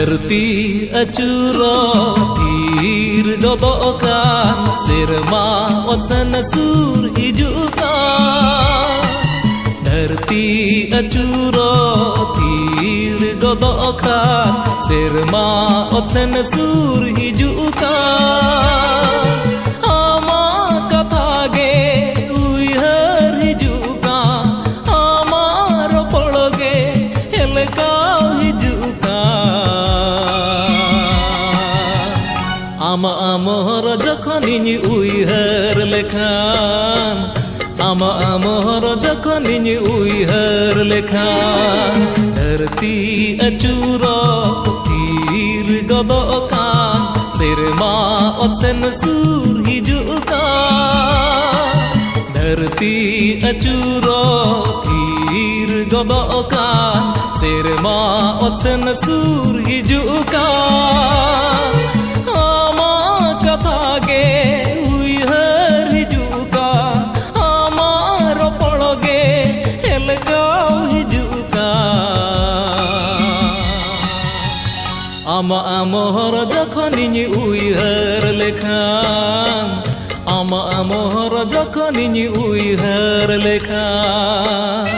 धरती अचूरो तीर गोदोकान सिरमा ओतन सूर हिजुका धरती अचूरो तीर गोदोकान सिरमा ओतन सूर हिजुका आमा कथा गे उइहर हिजुका आमार पड़ोगे हेलका आमा आमोर जखनिनी उइहर लेखान आमा आमोर जखनिनी उइहर लेखान धरती अचूरो तीर गोदोकान सिरमा ओतन सूर हिजुका धरती अचूरो तीर गोदोकान सिरमा ओतन सूर हिजुका कथा गे उइहर हिजुका आमार पड़ोगे हेलकाव हिजुका आमा आमोहर जखनिनी उइहर लेखान आमा आमोहर जखनिनी उइहर लेखान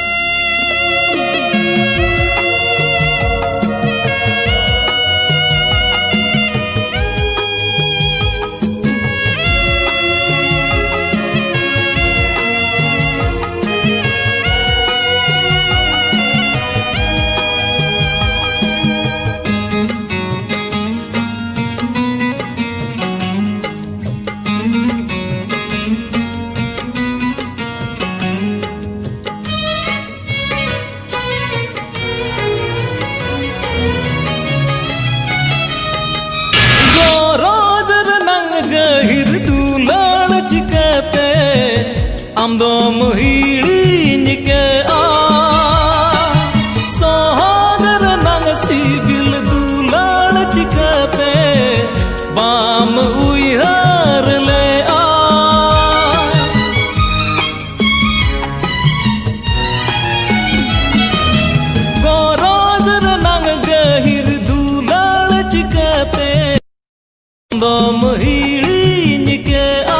amdo muhiri ke a sohadar nang sibil dulan chikate bam uihar le a gorodar nang gahir dulan chikate amdo muhiri ke a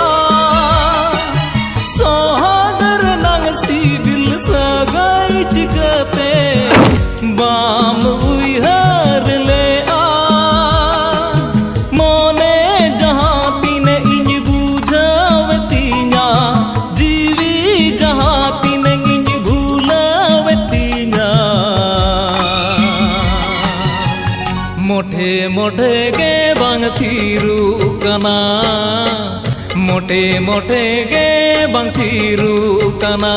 बाम उइहर ले आ मोने जहाँ तीने इंज बुझावतीना जीवी जहाँ तीने इंज भूलावतीना मोठे मोठे के बांग थीरू कना मोटे मोटे के बांग थीरू कना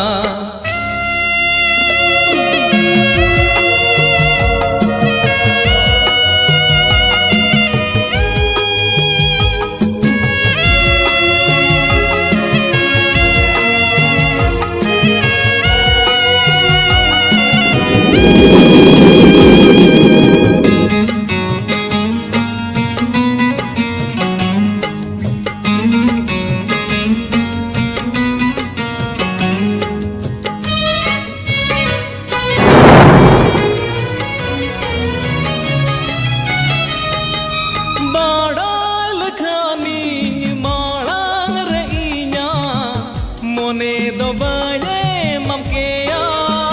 मोने दबाए ममकेया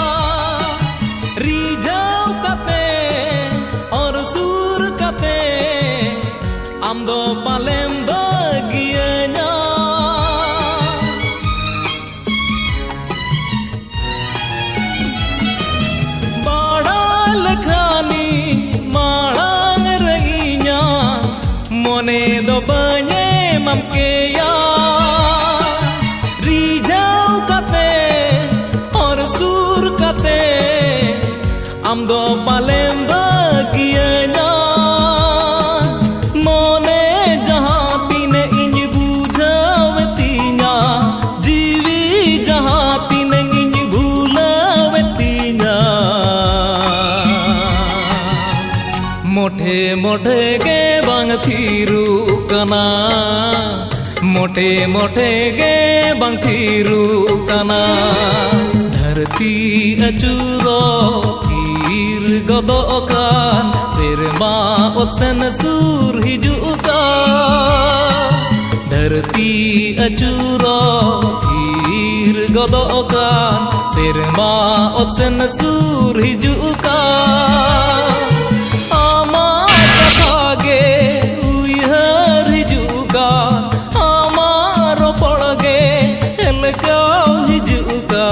रिझाव कते और सूर कते आम दो पालेम बागियाना बाड़ा लखानी माड़ांग रहीना मोने दबाए ममकेया amdo palem bagiana mone jahan tine inj bujhavetina jeevi jahan tine inj bhulavetina मोठे मोठे के बांग थीरू कना मोटे मोटे के बांग थीरू कना धरती अचूरो तीर गोदोकान ओतन सूर हिजुका धरती अचूरो थीर गदोकान सेरमा ओतन सूर हिजुका आमा कथागे उइहर हिजुका आमारो पड़गे हेलकाव हिजुका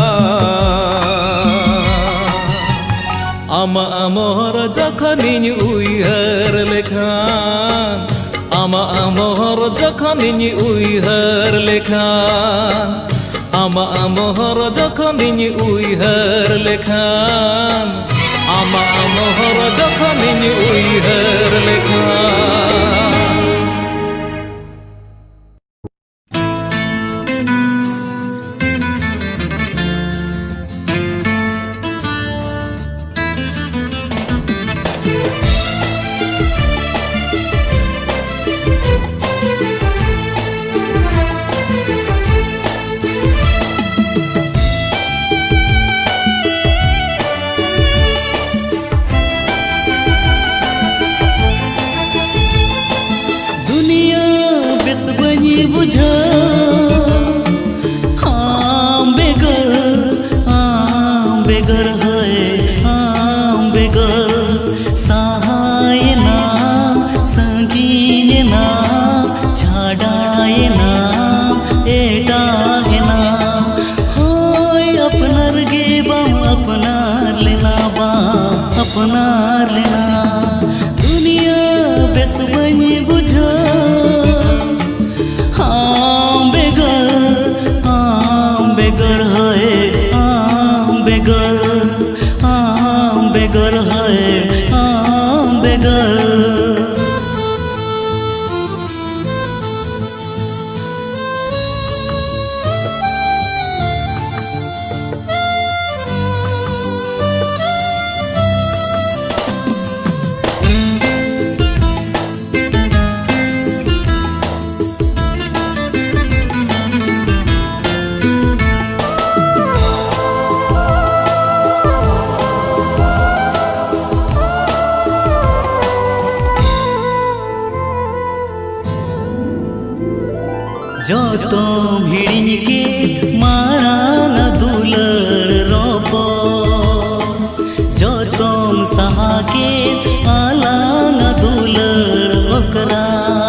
आमा मोहर जखनिन उइहर लेखान आमा मोहर जखनिन उइहर लेखान आमा मोहर जखनिन उइहर लेखान आमा मोहर जखनिन उइहर लेखान अपनार लेना दुनिया बेस बनी बुझा हाँ बेगर है बेगर है बेगर जो तुम हिड़िन के मारा न दुलर रोपो जो तुम सहा के आला न दुलर ओकरा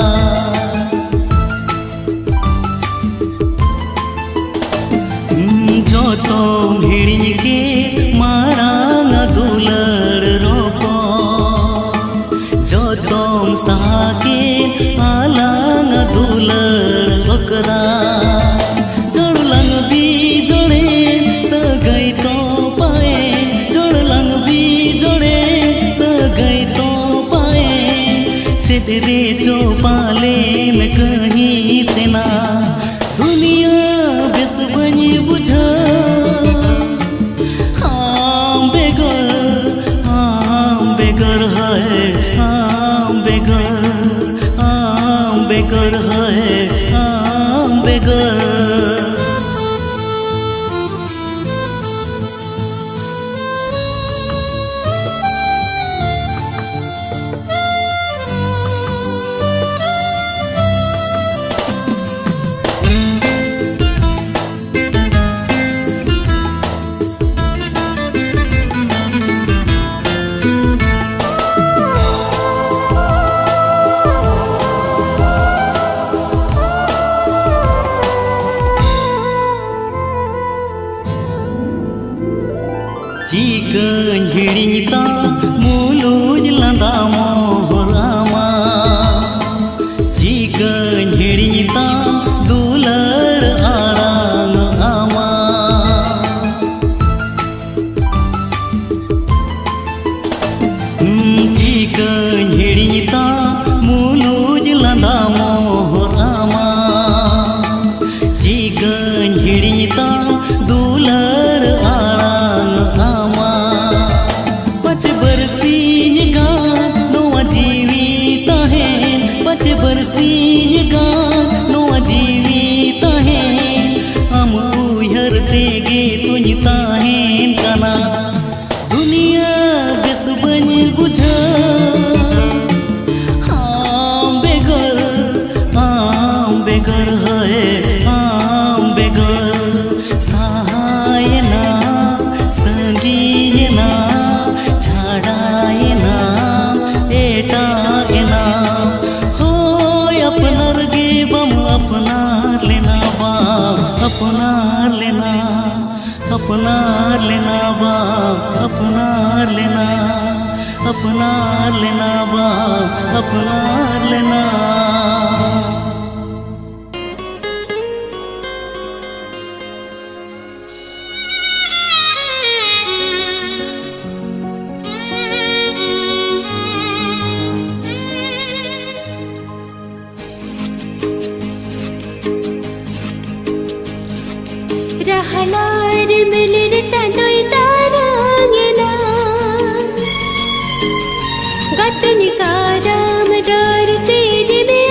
जो तुम हिड़िन के मारा न दुलर रोपो जो तुम सहा के आला न दुलर ओकरा जोड़लंग भी जोड़े सगई तो पाए जोड़लंग भी जोड़े सगई तो पाए चितरे जो पाले में कहीं से ना दुनिया बेस बनी बुझा हाँ बेगर है बेगर है बेगर चिकन हिड़िता मुलुज लंदा मोहरामा चिकन हिड़िता दुलड़ आड़ांग आमा चिकन हिड़िता मुलुज लंदा मोहरामा चिकन हिड़िता दुलड़ आड़ांग आमा 5 बरसी गान नोआ अपनार लेना बाप अपनार लेना बाप अपनार लेना। रहलार मिलिर चांदोई तारांगेना गतनी कारम डर चेरी में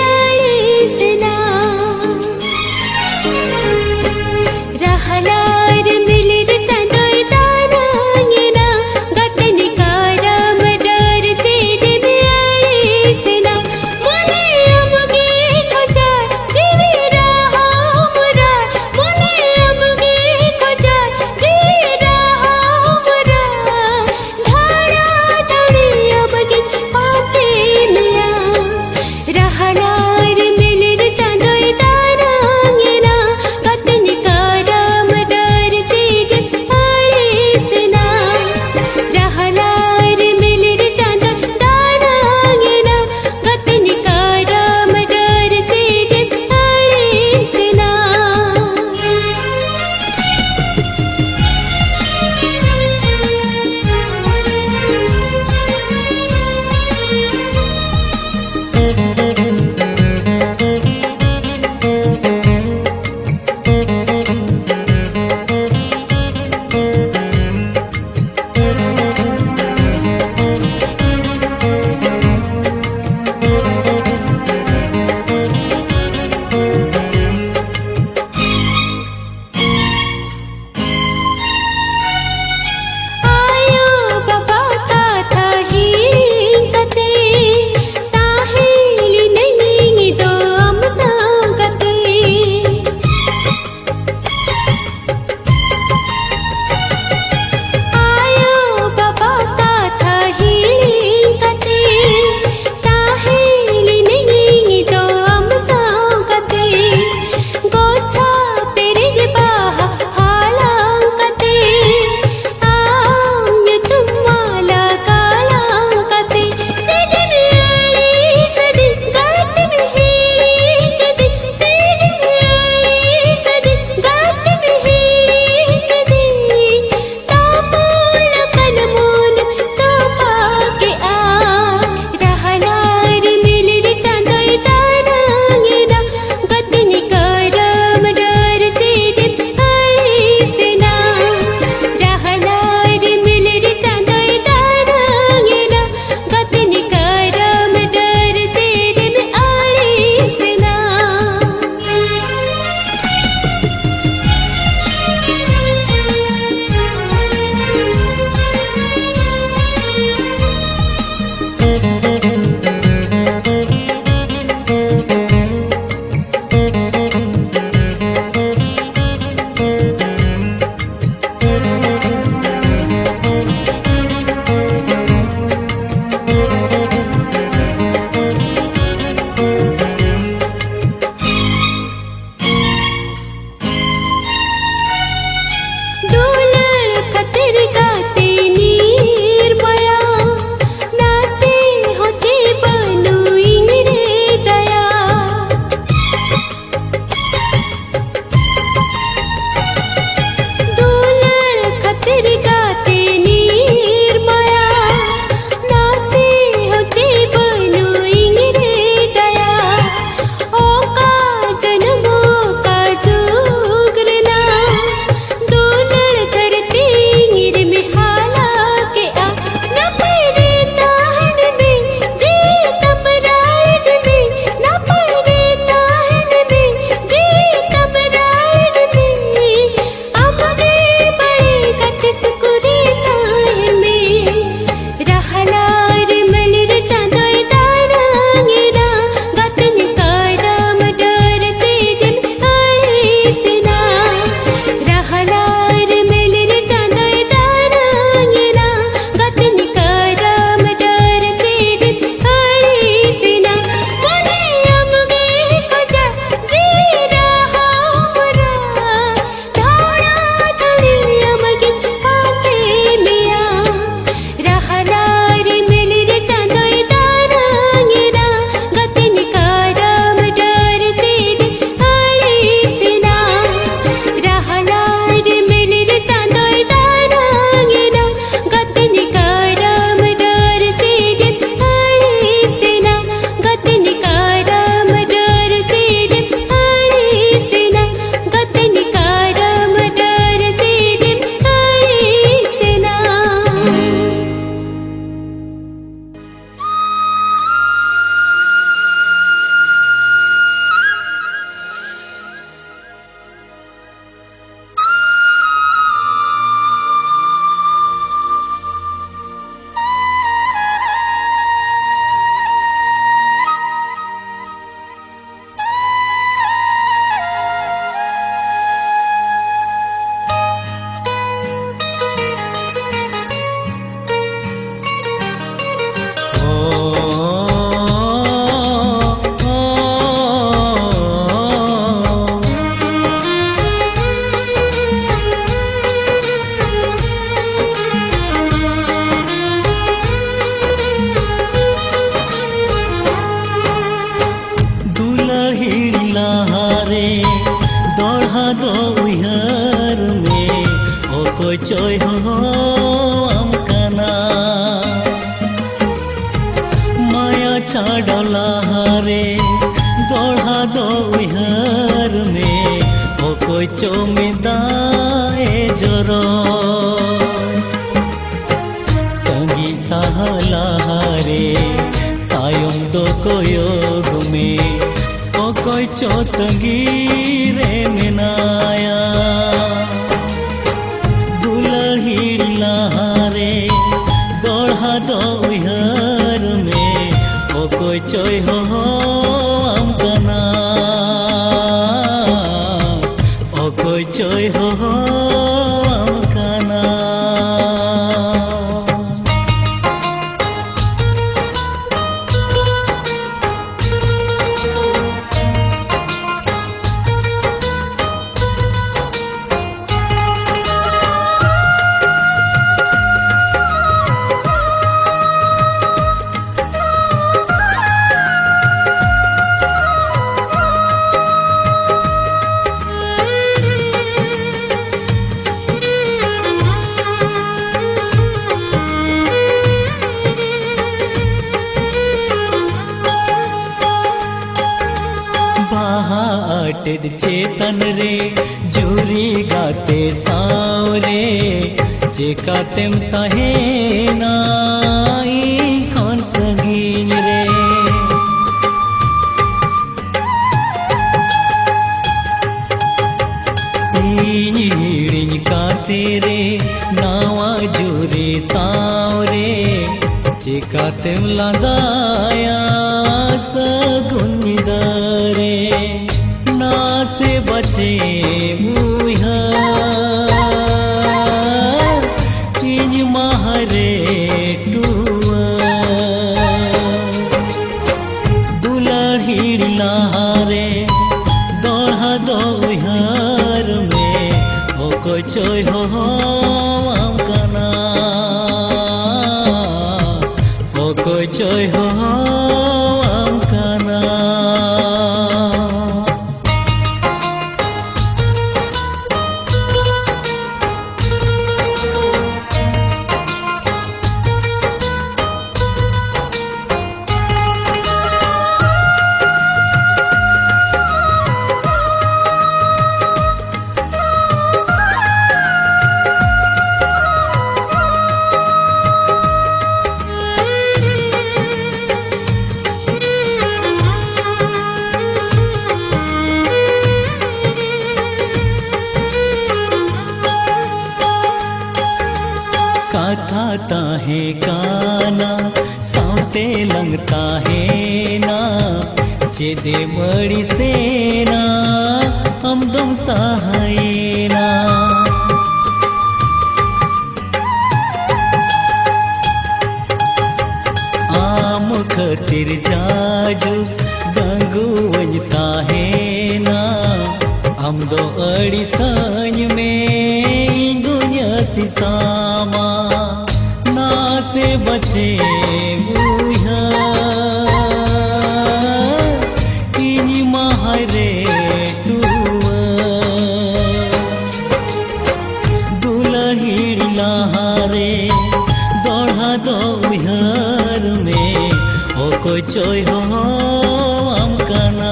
ᱚᱠᱚᱭ ᱪᱚᱭ ᱦᱚᱦᱚᱣᱟᱢ ᱠᱟᱱᱟ माया छाड़ा लहारे दोढ़ा दो उइहार में ओकोय चो मिदाए जोरो संगी साहा लहारे तायम दो कोयोग में ओकोय चो तंगीरे मिनाया दुलही लहारे दोढ़ा दो उइहार में ओकोय चोय होहोआम कना ओकोय चोय होहोआम कना चेतन रे जूरी गाते सावरे जेका तेम तहे नाई कौन संगीन रे हिड़िन काते रे नावा जूरी सावरे जेका तेम लादाया सगुन दरे से बचे मुहा इन महरे टुआ दुलही लहारे दोढ़ा दो उइहार में ओकोय चोय होहोआम कना ओकोय चोय होहोआम कना कथा है काना साउते लंगता है ना जेदे बड़ी सेना हम दम सहायना आम खतिर जाजू गंगू वजता है ना हम दो अड़ी संग में दुनिया सिसामा ना से बचे मुहा इन महरे टुआ दुलही लहारे दोढ़ा दो उइहार में ओकोय चोय होहोआम कना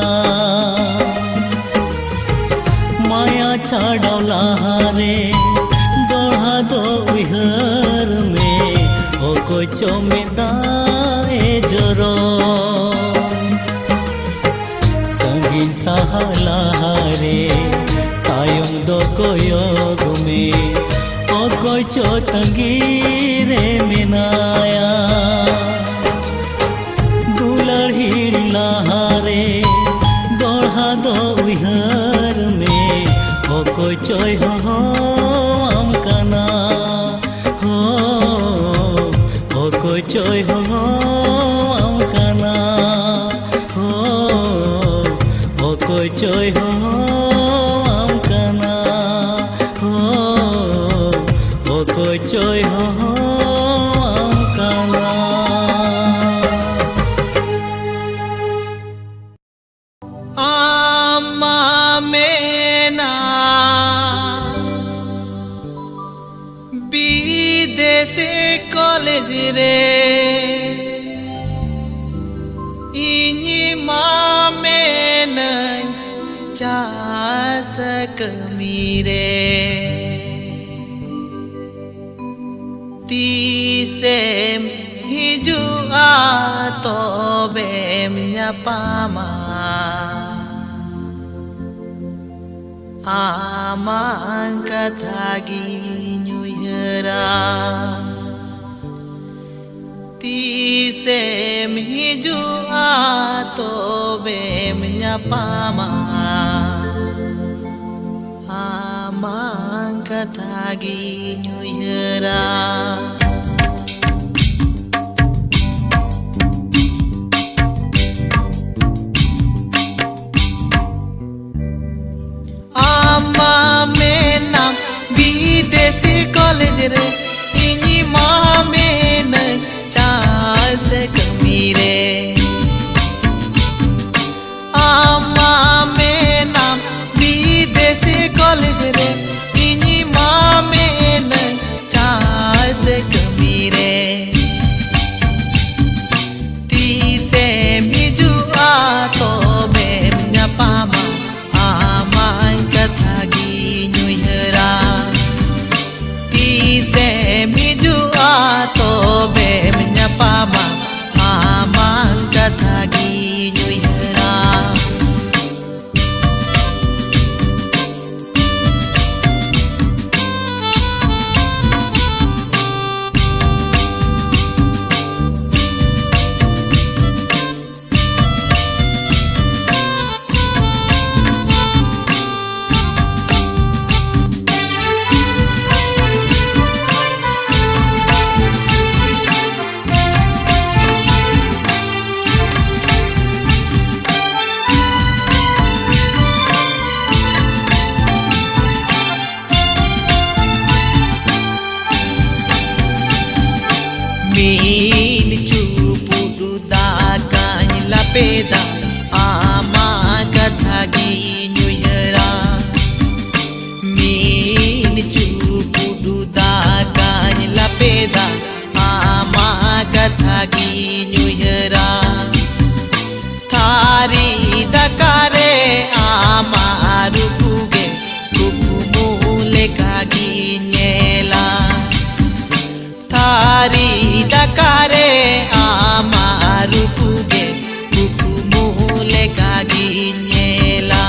माया छाड़ा लहारे दोढ़ा दो उइहार में ओकोय चो मिदाए जोरो संगीन साहा लहारे तायम दो कोयोग में ओकोय चो तंगीरे मिनाया दुलही लहारे दोढ़ा दो उइहार में ओकोय चोय होहोआम कना हो ओकोय चोय होहोआम कना हो ओकोय चोय होहोआम कना हो ओकोय चोय होहोआम कना विदेशी कॉलेज रे इन्हीं मामे नई चास कमीरे तीसेम हिजुआ तो बेम nyapama amang kathagi nyuyera tisem hijua to bem nyapama amang kathagi nyuyera विदेशी कॉलेज रे इन्हीं मामे न चास कमीरे आमा में नाम विदेशी कॉलेज रे इन्हीं मामे न चास कमीरे तीसे मिजुआ तो बेम nyapama आमा कथागी nyuyera se mijua to bem nyapama amang kathagi nyuyera min cupu dakannya lapeda ama kathagi nyuyera min cupu dakannya lapeda ama kathagi nyuyera thari dakare ama rupuge kukumule kagi nyela thari dakare amaru puge kukumule kagi nyela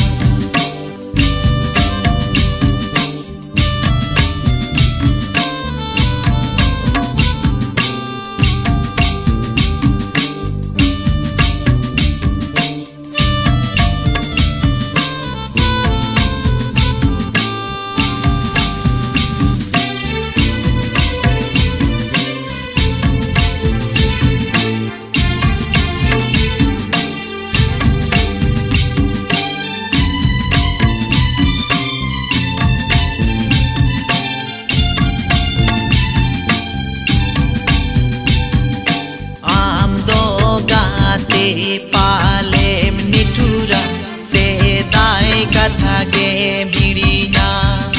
palem nitura sedai kathage birinya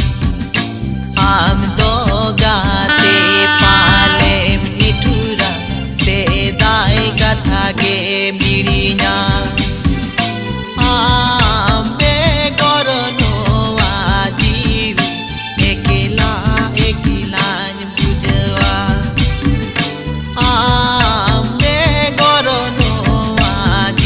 am do gate palem nitura sedai kathage birinya ambe gorono ajiv ekila ekila bujwa ambe gorono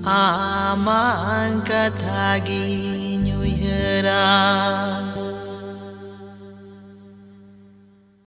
amang kathagi nyuihara